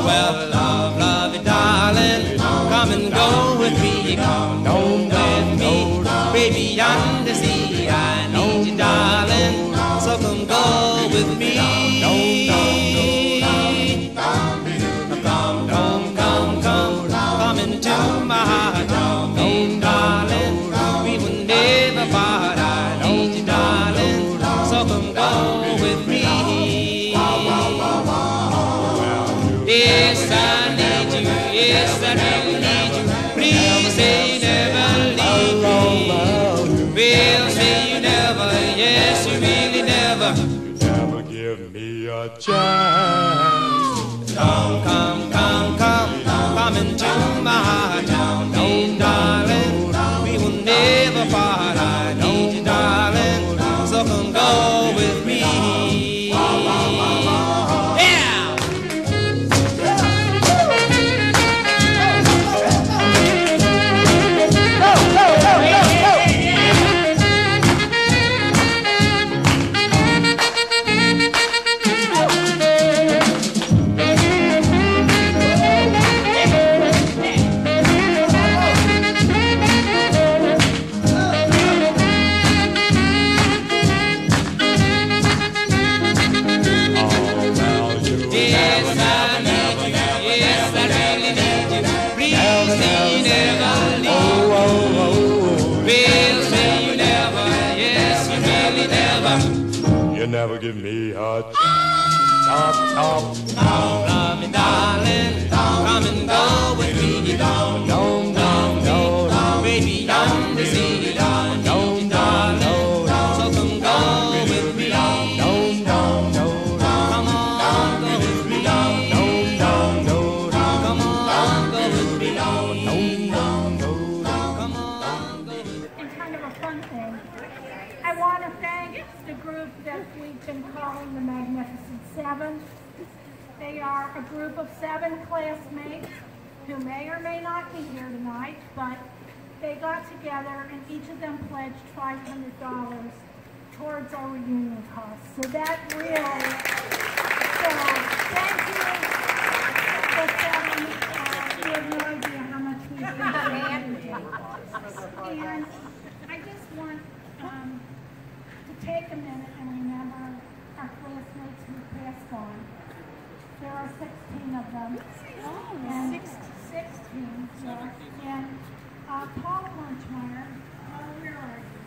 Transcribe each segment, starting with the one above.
Well, love, love you, darling, come and go with me, come on with me, baby, yonder sea, I need you, darling, so come go with me. Come into my heart, darling, we will never part, I need you, darling, so come go with me. Yes, I need you, yes, I really need you, please say you never leave me. Well, say you never, yes, you really never. You never give me a chance. Come, come, come, come, come into my heart, darling, we will never part, I need you, darling, so come go with me. You never give me a chance. Love me, darling, come and go with me. Baby, yonder sea, I need you, darling, so come go with me. Come on, go with me. Come on, go with me. Come on, go with me. And kind of a fun thing, I want to thank the group that we've been calling the Magnificent Seven. They are a group of 7 classmates who may or may not be here tonight, but they got together and each of them pledged $500 towards our reunion costs. So that really, so thank you. We have no idea how much we've been doing. And I just want to take a minute and remember our classmates who passed on. There are 16 of them. Oh, and 16, yeah. And Paul Lunchmeyer, where are you?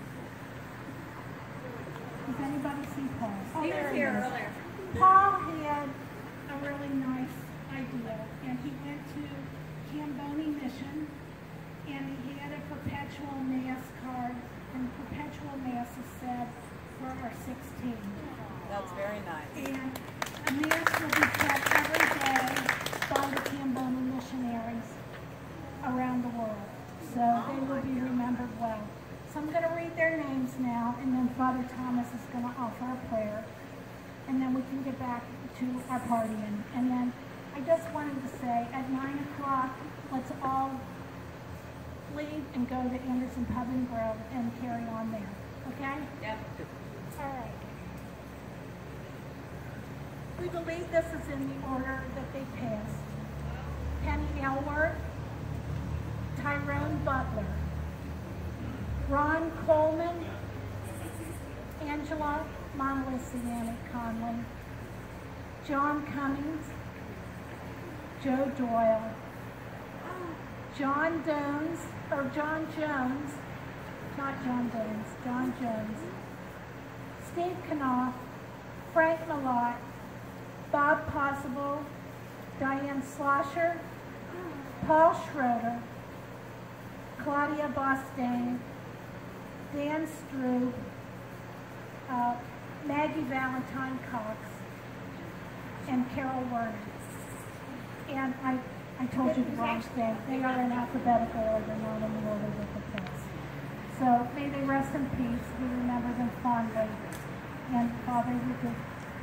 Does anybody see Paul? Oh, He was here earlier. Paul had a really nice idea, and he went to Camboni Mission, and he had a perpetual mass card, and perpetual mass is said for our 16. That's very nice. And a mass will be kept every day by the Camboni missionaries around the world. So they will be remembered well. So I'm going to read their names now, and then Father Thomas is going to offer a prayer, and then we can get back to our partying. And then I just wanted to say, at 9 o'clock, let's all leave and go to Anderson Pub and Grove and carry on there. Okay? Yep. All right. We believe this is in the order that they passed. Penny Elward, Tyrone Butler, Ron Coleman, Angela Monolithiani Conley, John Cummings, Joe Doyle, John Jones, John Jones, Steve Knopf, Frank Malott, Bob Possible, Diane Slosher, Paul Schroeder, Claudia Bostain, Dan Struve, Maggie Valentine Cox, and Carol Werner. And I told you the wrong thing. They are in alphabetical order, not in the order that they passed. So may they rest in peace. We remember them fondly. And Father, you could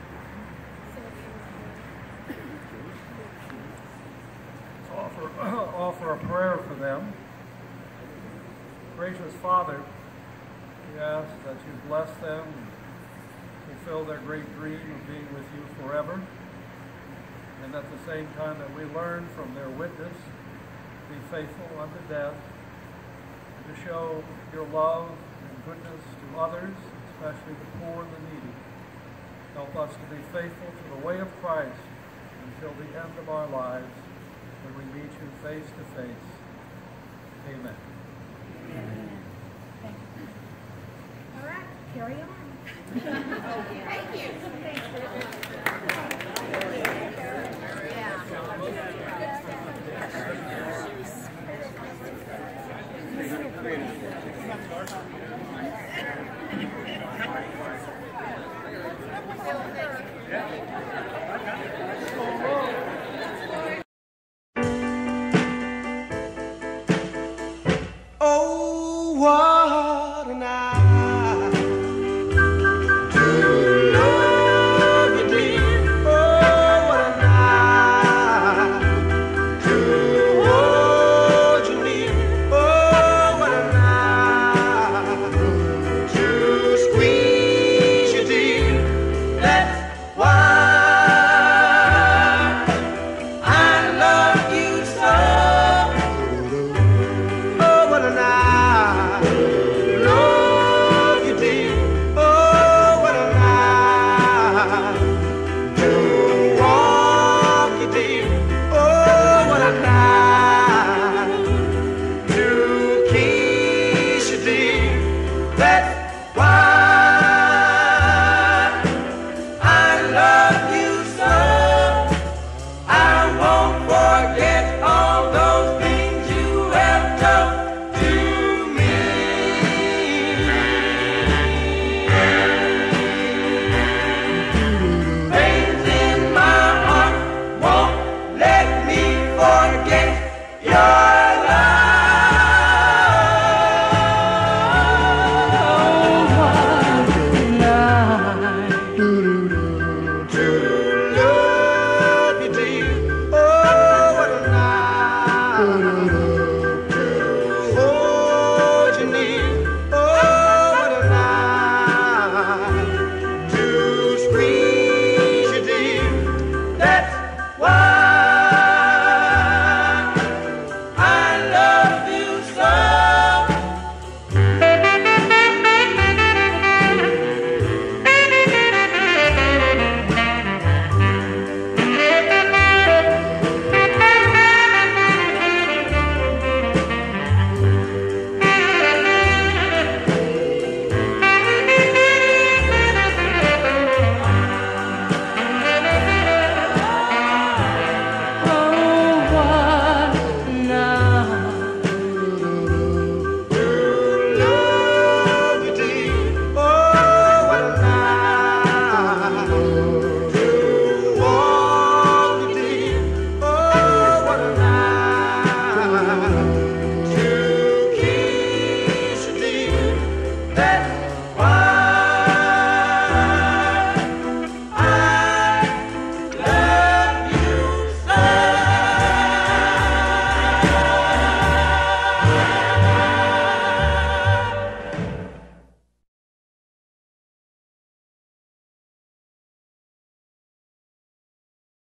offer a prayer for them. Gracious Father, we ask that you bless them and fulfill their great dream of being with you forever. and at the same time that we learn from their witness, be faithful unto death, and to show your love and goodness to others, especially the poor and the needy. Help us to be faithful to the way of Christ until the end of our lives, when we meet you face to face. Amen. Amen. Thank you. All right, carry on. Thank you.